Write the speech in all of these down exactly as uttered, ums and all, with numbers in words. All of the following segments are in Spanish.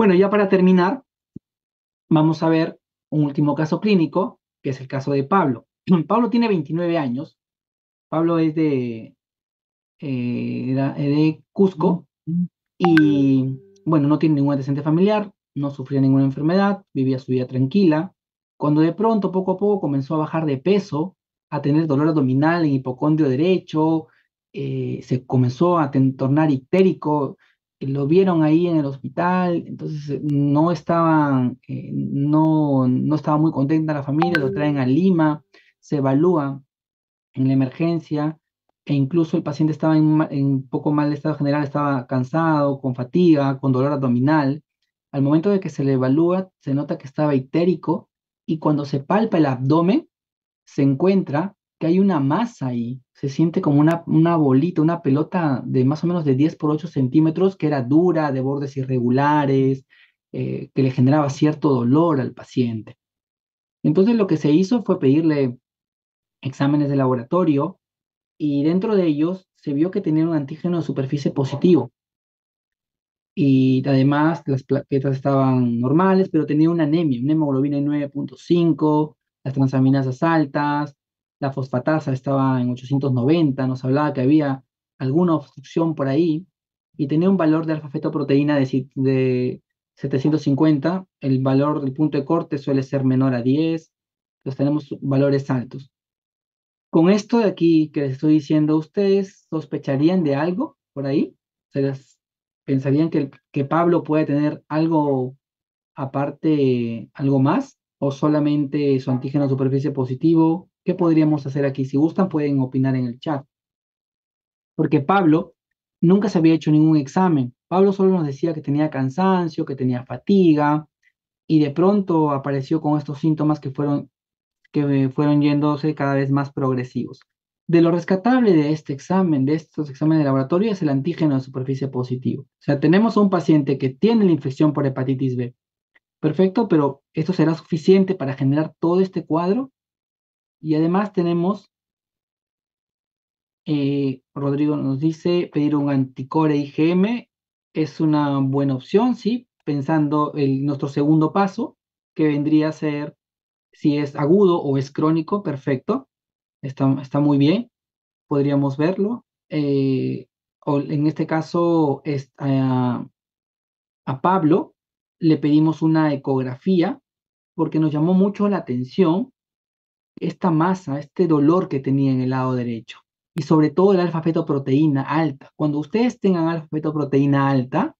Bueno, ya para terminar, vamos a ver un último caso clínico, que es el caso de Pablo. Pablo tiene veintinueve años. Pablo es de, eh, era- de Cusco y, bueno, no tiene ningún antecedente familiar, no sufría ninguna enfermedad, vivía su vida tranquila. Cuando de pronto, poco a poco, comenzó a bajar de peso, a tener dolor abdominal en hipocondrio derecho, eh, se comenzó a ten- tornar histérico, eh, lo vieron ahí en el hospital, entonces eh, no estaban, eh, no, no estaba muy contenta la familia, lo traen a Lima, se evalúa en la emergencia, e incluso el paciente estaba en, ma- en poco mal estado general, estaba cansado, con fatiga, con dolor abdominal. Al momento de que se le evalúa, se nota que estaba ictérico, y cuando se palpa el abdomen, se encuentra que hay una masa ahí. Se siente como una, una bolita, una pelota de más o menos de diez por ocho centímetros, que era dura, de bordes irregulares, eh, que le generaba cierto dolor al paciente. Entonces lo que se hizo fue pedirle exámenes de laboratorio, y dentro de ellos se vio que tenía un antígeno de superficie positivo, y además las plaquetas estaban normales, pero tenía una anemia, una hemoglobina en nueve punto cinco, las transaminasas altas, la fosfatasa estaba en ochocientos noventa. Nos hablaba que había alguna obstrucción por ahí, y tenía un valor de alfa-fetoproteína de, si- de setecientos cincuenta. El valor del punto de corte suele ser menor a diez, entonces tenemos valores altos. Con esto de aquí que les estoy diciendo, ¿ustedes sospecharían de algo por ahí? ¿Se les- ¿Pensarían que, el- que Pablo puede tener algo aparte, algo más? ¿O solamente su antígeno de superficie positivo? ¿Qué podríamos hacer aquí? Si gustan, pueden opinar en el chat. Porque Pablo nunca se había hecho ningún examen. Pablo solo nos decía que tenía cansancio, que tenía fatiga, y de pronto apareció con estos síntomas que fueron que fueron yéndose cada vez más progresivos. De lo rescatable de este examen, de estos exámenes de laboratorio, es el antígeno de superficie positivo. O sea, tenemos a un paciente que tiene la infección por hepatitis B. Perfecto, pero esto será suficiente para generar todo este cuadro. Y además tenemos, eh, Rodrigo nos dice, pedir un anticore I G M es una buena opción, ¿sí? Pensando en nuestro segundo paso, que vendría a ser si es agudo o es crónico, perfecto. Está, está muy bien, podríamos verlo. Eh, o en este caso, es, a, a Pablo le pedimos una ecografía porque nos llamó mucho la atención esta masa, este dolor que tenía en el lado derecho. Y sobre todo el alfa-fetoproteína alta. Cuando ustedes tengan alfa-fetoproteína alta,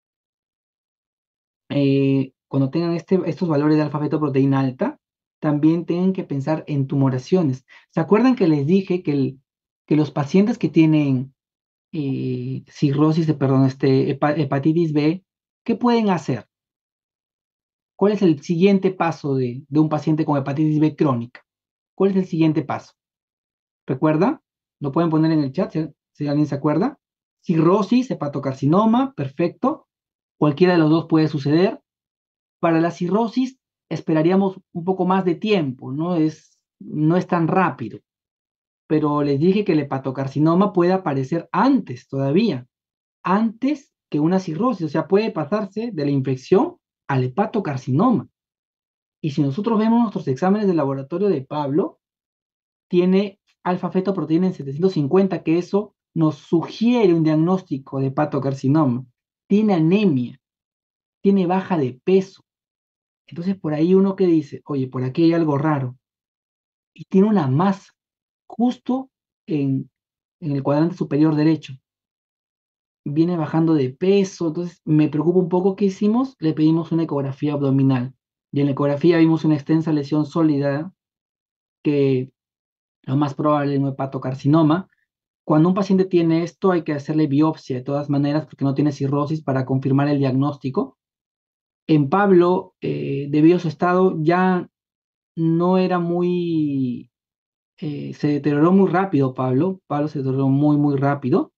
eh, cuando tengan este, estos valores de alfa-fetoproteína alta, también tienen que pensar en tumoraciones. ¿Se acuerdan que les dije que, el- que los pacientes que tienen eh, cirrosis, de, perdón, este, hepa- hepatitis B, ¿qué pueden hacer? ¿Cuál es el siguiente paso de, de un paciente con hepatitis B crónica? ¿Cuál es el siguiente paso? ¿Recuerda? Lo pueden poner en el chat si, si alguien se acuerda. Cirrosis, hepatocarcinoma, perfecto. Cualquiera de los dos puede suceder. Para la cirrosis esperaríamos un poco más de tiempo, no es, no es tan rápido, pero les dije que el hepatocarcinoma puede aparecer antes todavía, antes que una cirrosis, o sea, puede pasarse de la infección al hepatocarcinoma. Y si nosotros vemos nuestros exámenes de laboratorio de Pablo, tiene alfa-fetoproteína en setecientos cincuenta, que eso nos sugiere un diagnóstico de hepatocarcinoma. Tiene anemia, tiene baja de peso. Entonces por ahí uno que dice, oye, por aquí hay algo raro. Y tiene una masa justo en, en el cuadrante superior derecho. Viene bajando de peso, entonces me preocupa un poco. ¿Qué hicimos? Le pedimos una ecografía abdominal, y en la ecografía vimos una extensa lesión sólida, que lo más probable es un hepatocarcinoma. Cuando un paciente tiene esto, hay que hacerle biopsia de todas maneras porque no tiene cirrosis, para confirmar el diagnóstico. En Pablo, eh, debido a su estado, ya no era muy, eh, se deterioró muy rápido Pablo. Pablo se deterioró muy, muy rápido,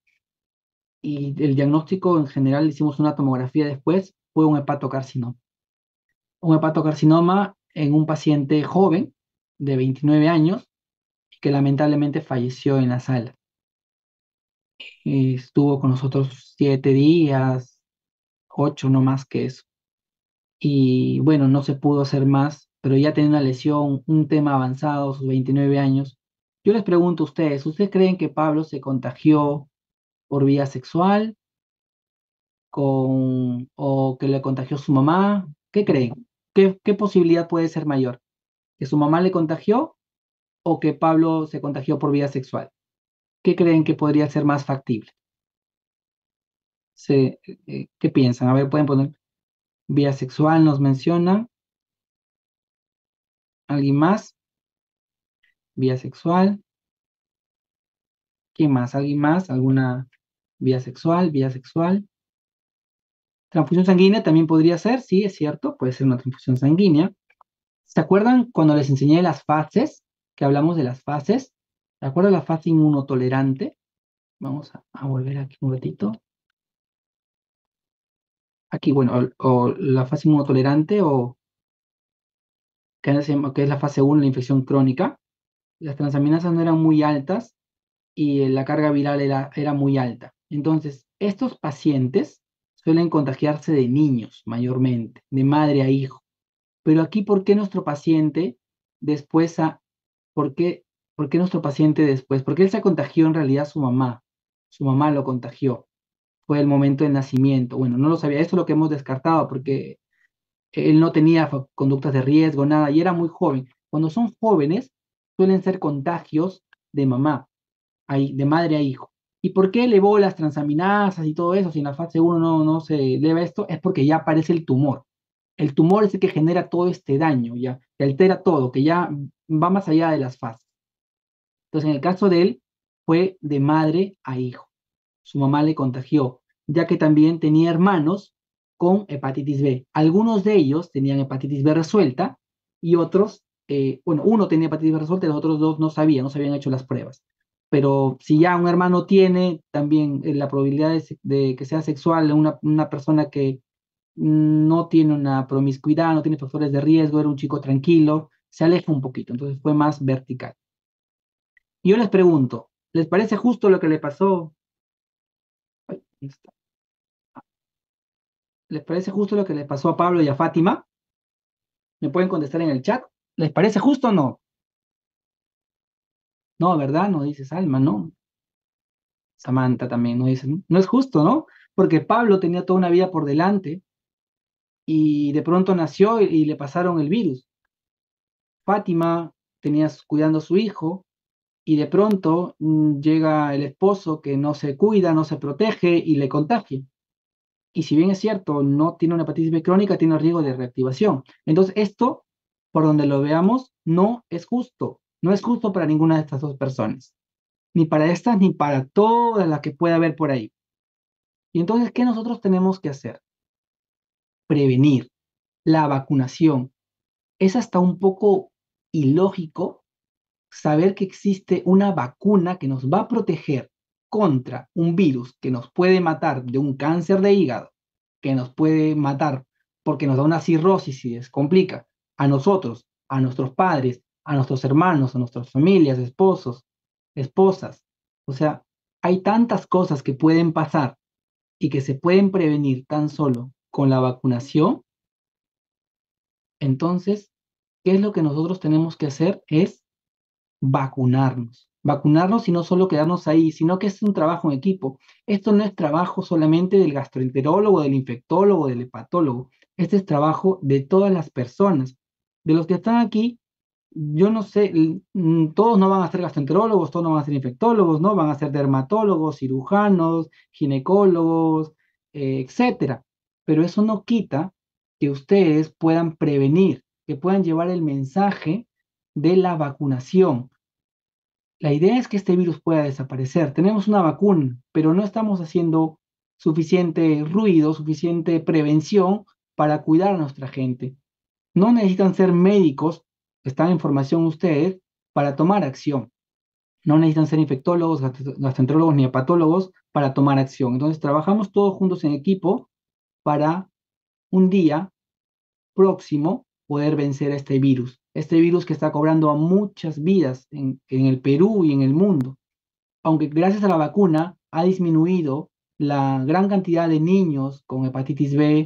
y el diagnóstico en general, le hicimos una tomografía después, fue un hepatocarcinoma. Un hepatocarcinoma en un paciente joven de veintinueve años, que lamentablemente falleció en la sala. Y estuvo con nosotros siete días, ocho, no más que eso. y bueno, no se pudo hacer más, pero ya tenía una lesión, un tema avanzado, sus veintinueve años. Yo les pregunto a ustedes, ¿ustedes creen que Pablo se contagió por vía sexual con, o que le contagió su mamá? ¿Qué creen? ¿Qué, qué posibilidad puede ser mayor? ¿Que su mamá le contagió o que Pablo se contagió por vía sexual? ¿Qué creen que podría ser más factible? Se- eh, ¿qué piensan? A ver, pueden poner vía sexual, nos mencionan. ¿Alguien más? Vía sexual. ¿Quién más? ¿Alguien más? ¿Alguna vía sexual? Vía sexual. Transfusión sanguínea también podría ser, sí, es cierto, puede ser una transfusión sanguínea. ¿Se acuerdan cuando les enseñé las fases? Que hablamos de las fases. ¿Se acuerdan la fase inmunotolerante? Vamos a, a volver aquí un ratito. Aquí, bueno, o, o la fase inmunotolerante o que, se llama- que es la fase uno, la infección crónica. Las transaminasas no eran muy altas y la carga viral era, era muy alta. Entonces, estos pacientes suelen contagiarse de niños mayormente, de madre a hijo. Pero aquí, ¿por qué nuestro paciente después, a, por qué, por qué nuestro paciente después? Porque él se contagió en realidad su mamá. Su mamá lo contagió. Fue el momento del nacimiento. Bueno, no lo sabía. Eso es lo que hemos descartado porque él no tenía fa- conductas de riesgo, nada, y era muy joven. Cuando son jóvenes, suelen ser contagios de mamá ahí, de madre a hijo. ¿Y por qué elevó las transaminasas y todo eso? Si en la fase uno no, no se eleva esto, es porque ya aparece el tumor. El tumor es el que genera todo este daño, ya, que altera todo, que ya va más allá de las fases. Entonces, en el caso de él, fue de madre a hijo. Su mamá le contagió, ya que también tenía hermanos con hepatitis B. Algunos de ellos tenían hepatitis B resuelta y otros, eh, bueno, uno tenía hepatitis B resuelta y los otros dos no sabían, no se habían hecho las pruebas. Pero si ya un hermano tiene, también eh, la probabilidad de, de que sea sexual, una, una persona que no tiene una promiscuidad, no tiene factores de riesgo, era un chico tranquilo, se aleja un poquito, entonces fue más vertical. Y yo les pregunto, ¿les parece justo lo que le pasó? Ay, ¿dónde está? ¿Les parece justo lo que le pasó a Pablo y a Fátima? ¿Me pueden contestar en el chat? ¿Les parece justo o no? No, ¿verdad? No dice Salma, ¿no? Samantha también no dice, ¿no? No es justo, ¿no? Porque Pablo tenía toda una vida por delante y de pronto nació y, y le pasaron el virus. Fátima tenía s- cuidando a su hijo y de pronto mm, llega el esposo que no se cuida, no se protege y le contagia. Y si bien es cierto, no tiene una hepatitis B crónica, tiene riesgo de reactivación. Entonces, esto, por donde lo veamos, no es justo. No es justo para ninguna de estas dos personas. Ni para estas, ni para todas las que pueda haber por ahí. Y entonces, ¿qué nosotros tenemos que hacer? Prevenir. La vacunación. Es hasta un poco ilógico saber que existe una vacuna que nos va a proteger contra un virus que nos puede matar de un cáncer de hígado, que nos puede matar porque nos da una cirrosis y se complica a nosotros, a nuestros padres, a nuestros hermanos, a nuestras familias, esposos, esposas. O sea, hay tantas cosas que pueden pasar y que se pueden prevenir tan solo con la vacunación. Entonces, ¿qué es lo que nosotros tenemos que hacer? Es vacunarnos. Vacunarnos y no solo quedarnos ahí, sino que es un trabajo en equipo. Esto no es trabajo solamente del gastroenterólogo, del infectólogo, del hepatólogo. Este es trabajo de todas las personas. De los que están aquí, yo no sé, l- mm, todos no van a ser gastroenterólogos, todos no van a ser infectólogos, ¿no? Van a ser dermatólogos, cirujanos, ginecólogos, eh, etcétera. Pero eso no quita que ustedes puedan prevenir, que puedan llevar el mensaje de la vacunación. La idea es que este virus pueda desaparecer. Tenemos una vacuna, pero no estamos haciendo suficiente ruido, suficiente prevención para cuidar a nuestra gente. No necesitan ser médicos, están en formación ustedes, para tomar acción. No necesitan ser infectólogos, gastro- gastroenterólogos ni hepatólogos para tomar acción. Entonces, trabajamos todos juntos en equipo para un día próximo poder vencer a este virus. Este virus que está cobrando a muchas vidas en, en el Perú y en el mundo, aunque gracias a la vacuna ha disminuido la gran cantidad de niños con hepatitis B,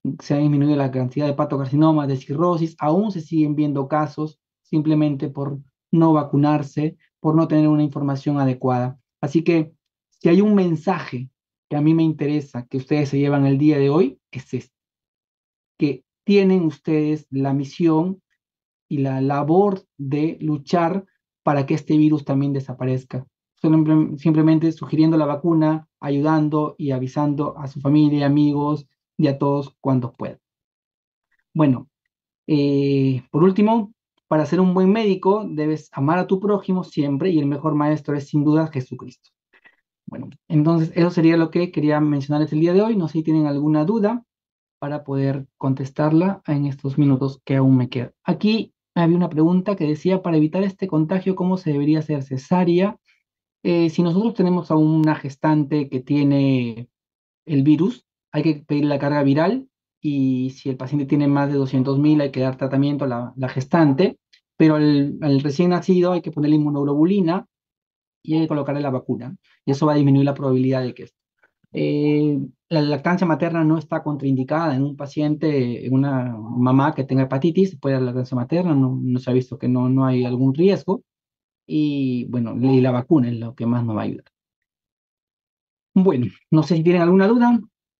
se ha disminuido la cantidad de patocarcinomas, de cirrosis, aún se siguen viendo casos simplemente por no vacunarse, por no tener una información adecuada. Así que si hay un mensaje que a mí me interesa que ustedes se llevan el día de hoy, es este, que tienen ustedes la misión y la labor de luchar para que este virus también desaparezca. Simple- Simplemente sugiriendo la vacuna, ayudando y avisando a su familia, amigos y a todos cuando puedan. Bueno, eh, por último, para ser un buen médico debes amar a tu prójimo siempre y el mejor maestro es sin duda Jesucristo. Bueno, entonces eso sería lo que quería mencionarles el día de hoy. No sé si tienen alguna duda para poder contestarla en estos minutos que aún me quedan. Aquí había una pregunta que decía, para evitar este contagio, ¿cómo se debería hacer cesárea? Eh, si nosotros tenemos a una gestante que tiene el virus, hay que pedir la carga viral y si el paciente tiene más de doscientos mil hay que dar tratamiento a la, la gestante, pero al, al recién nacido hay que ponerle inmunoglobulina y hay que colocarle la vacuna y eso va a disminuir la probabilidad de que esto. Eh, la lactancia materna no está contraindicada en un paciente, en una mamá que tenga hepatitis, puede dar lactancia materna, no, no se ha visto que no, no hay algún riesgo y bueno, y la vacuna es lo que más nos va a ayudar. Bueno, no sé si tienen alguna duda,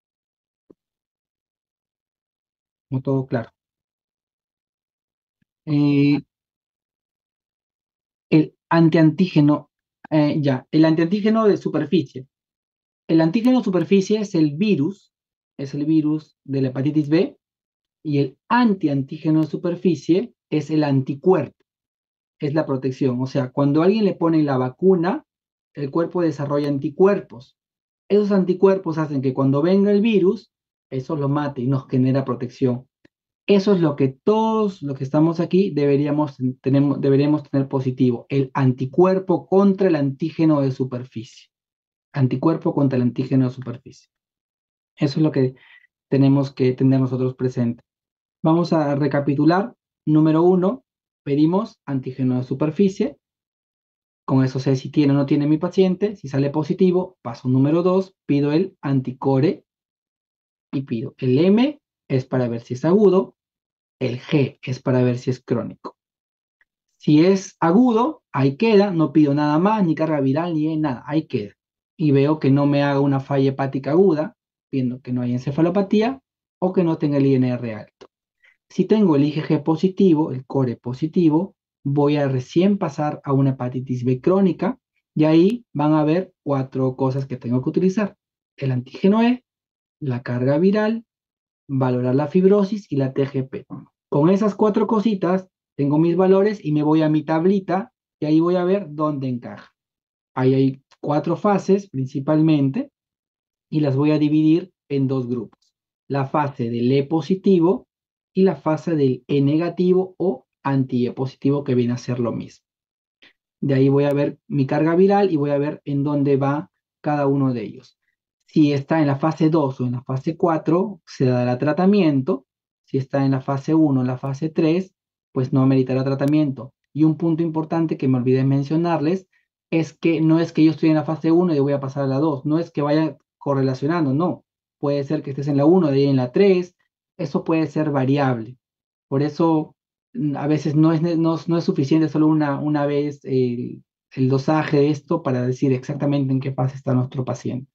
no todo claro. Eh, el antiantígeno, eh, ya, el antiantígeno de superficie. El antígeno de superficie es el virus, es el virus de la hepatitis B, y el antiantígeno de superficie es el anticuerpo, es la protección. O sea, cuando a alguien le pone la vacuna, el cuerpo desarrolla anticuerpos. Esos anticuerpos hacen que cuando venga el virus, eso lo mate y nos genera protección. Eso es lo que todos los que estamos aquí deberíamos, tenemos, deberíamos tener positivo, el anticuerpo contra el antígeno de superficie. Anticuerpo contra el antígeno de superficie. Eso es lo que tenemos que tener nosotros presente. Vamos a recapitular. Número uno, pedimos antígeno de superficie. Con eso sé si tiene o no tiene mi paciente. Si sale positivo, paso número dos, pido el anticore y pido el M, es para ver si es agudo, el G es para ver si es crónico. Si es agudo, ahí queda, no pido nada más, ni carga viral, ni nada, ahí queda. Y veo que no me haga una falla hepática aguda, viendo que no hay encefalopatía o que no tenga el I N R alto. Si tengo el I G G positivo, el core positivo, voy a recién pasar a una hepatitis B crónica y ahí van a haber cuatro cosas que tengo que utilizar. El antígeno E, la carga viral, valorar la fibrosis y la T G P. Con esas cuatro cositas tengo mis valores y me voy a mi tablita y ahí voy a ver dónde encaja. Ahí hay cuatro fases principalmente y las voy a dividir en dos grupos. La fase del E positivo y la fase del E negativo o anti-E positivo que viene a ser lo mismo. De ahí voy a ver mi carga viral y voy a ver en dónde va cada uno de ellos. Si está en la fase dos o en la fase cuatro, se dará tratamiento. Si está en la fase uno o en la fase tres, pues no meritará tratamiento. Y un punto importante que me olvidé mencionarles es que no es que yo estoy en la fase uno y voy a pasar a la dos, no es que vaya correlacionando, no. Puede ser que estés en la uno, de ahí en la tres, eso puede ser variable. Por eso mm, a veces no es, ne- no, no es suficiente solo una, una vez el, el dosaje de esto para decir exactamente en qué fase está nuestro paciente.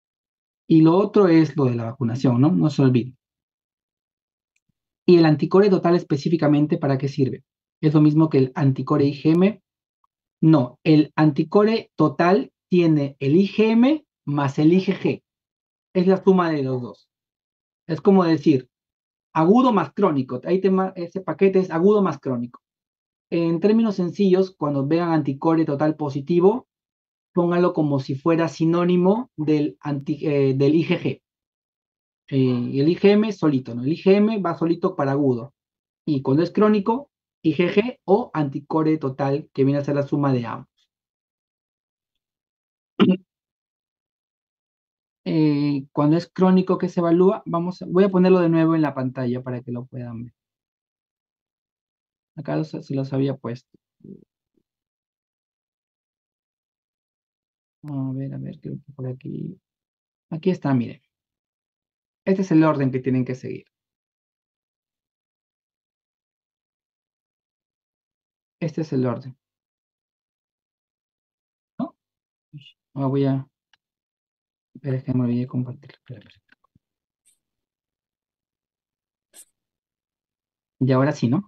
Y lo otro es lo de la vacunación, ¿no? No se olvide. ¿Y el anticore total específicamente para qué sirve? ¿Es lo mismo que el anticore I G M? No, el anticore total tiene el I G M más el I G G. Es la suma de los dos. Es como decir, agudo más crónico. Ahí te ma- ese paquete es agudo más crónico. En términos sencillos, cuando vean anticore total positivo, póngalo como si fuera sinónimo del, anti- eh, del I G G. Eh, el I G M solito, ¿no? El I G M va solito para agudo. Y cuando es crónico, I G G o anticore total, que viene a ser la suma de ambos. Eh, cuando es crónico que se evalúa, vamos, a- voy a ponerlo de nuevo en la pantalla para que lo puedan ver. Acá los- se los había puesto. A ver, a ver, creo que por aquí. Aquí está, miren. Este es el orden que tienen que seguir. Este es el orden, ¿no? Ahora voy a... Espera, es que me olvidé de compartir. Espera, espera. Y ahora sí, ¿no?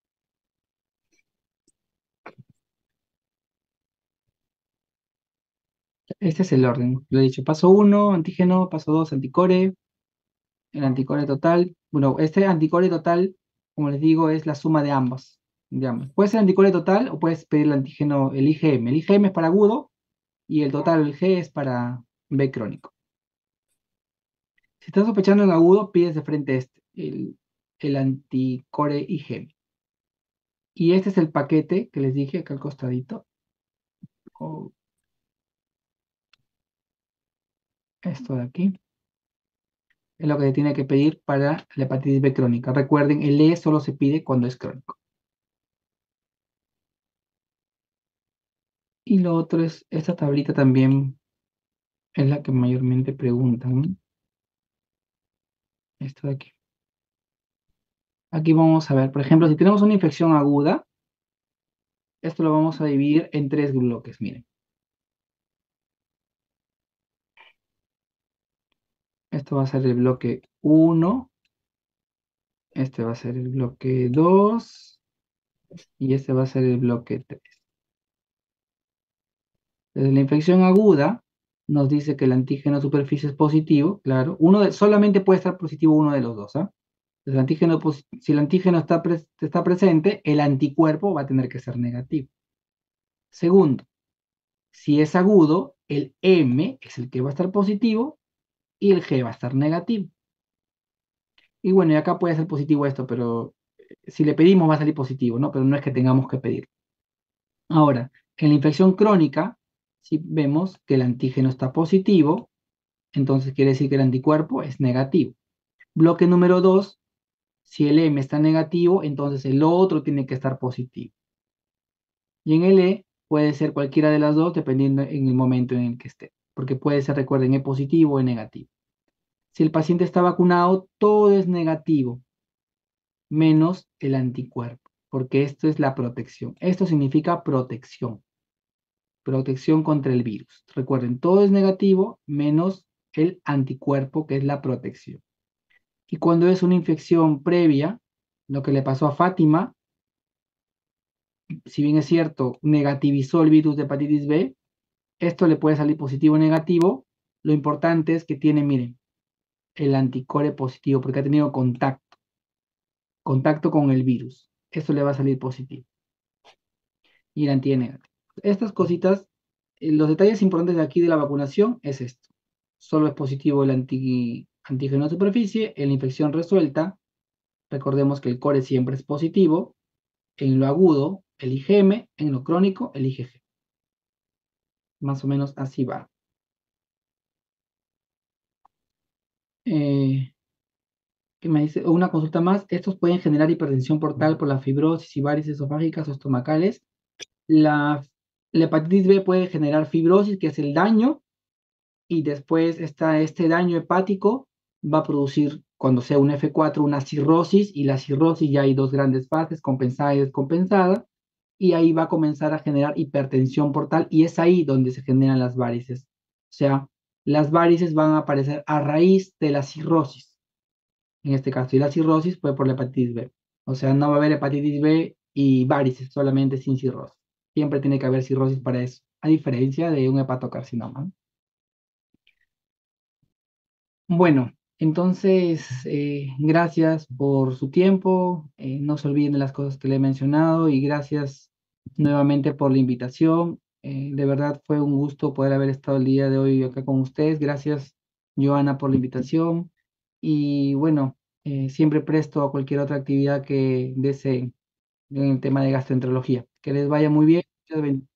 Este es el orden. Lo he dicho. Paso uno, antígeno. Paso dos, anticore. El anticore total. Bueno, este anticore total, como les digo, es la suma de ambos. De ambos. Puede ser anticore total o puedes pedir el antígeno, el I G M. El I G M es para agudo y el total, el G, es para B crónico. Si estás sospechando en agudo, pides de frente este, el, el anticore I G M. Y este es el paquete que les dije acá al costadito. O esto de aquí. Es lo que se tiene que pedir para la hepatitis B crónica. Recuerden, el E solo se pide cuando es crónico. Y lo otro es, esta tablita también es la que mayormente preguntan, ¿no? Esto de aquí. Aquí vamos a ver, por ejemplo, si tenemos una infección aguda, esto lo vamos a dividir en tres bloques, miren. Esto va a ser el bloque uno, este va a ser el bloque dos y este va a ser el bloque tres. Desde la infección aguda nos dice que el antígeno de superficie es positivo, claro. Uno de- solamente puede estar positivo uno de los dos, ¿ah? El antígeno, si el antígeno está, pres está presente, el anticuerpo va a tener que ser negativo. Segundo, si es agudo, el M es el que va a estar positivo y el G va a estar negativo. Y bueno, y acá puede ser positivo esto, pero si le pedimos va a salir positivo, ¿no? Pero no es que tengamos que pedir. Ahora, en la infección crónica, si vemos que el antígeno está positivo, entonces quiere decir que el anticuerpo es negativo. Bloque número dos, si el M está negativo, entonces el otro tiene que estar positivo. Y en el E puede ser cualquiera de las dos dependiendo en el momento en el que esté, porque puede ser, recuerden, E positivo o E negativo. Si el paciente está vacunado, todo es negativo, menos el anticuerpo, porque esto es la protección. Esto significa protección, protección contra el virus. Recuerden, todo es negativo menos el anticuerpo, que es la protección. Y cuando es una infección previa, lo que le pasó a Fátima, si bien es cierto, negativizó el virus de hepatitis B, esto le puede salir positivo o negativo. Lo importante es que tiene, miren, el anticore positivo, porque ha tenido contacto, contacto con el virus. Esto le va a salir positivo. Y el antígeno negativo. Estas cositas, eh, los detalles importantes de aquí de la vacunación es esto. Solo es positivo el anti, antígeno de superficie, en la infección resuelta, recordemos que el core siempre es positivo, en lo agudo, el I G M, en lo crónico, el I G G. Más o menos así va. Eh, ¿Qué me dice? Una consulta más. Estos pueden generar hipertensión portal por la fibrosis y varices esofágicas o estomacales. La, la hepatitis B puede generar fibrosis, que es el daño, y después está este daño hepático va a producir, cuando sea un F cuatro, una cirrosis, y la cirrosis ya hay dos grandes fases, compensada y descompensada, y ahí va a comenzar a generar hipertensión portal, y es ahí donde se generan las varices. O sea, las varices van a aparecer a raíz de la cirrosis, en este caso, y la cirrosis fue por la hepatitis B. O sea, no va a haber hepatitis B y varices, solamente sin cirrosis. Siempre tiene que haber cirrosis para eso, a diferencia de un hepatocarcinoma. Bueno, entonces, eh, gracias por su tiempo. Eh, no se olviden de las cosas que le he mencionado y gracias nuevamente por la invitación. Eh, de verdad fue un gusto poder haber estado el día de hoy acá con ustedes. Gracias, Joana, por la invitación. Y bueno, eh, siempre presto a cualquier otra actividad que deseen en el tema de gastroenterología. Que les vaya muy bien. Muchas ben-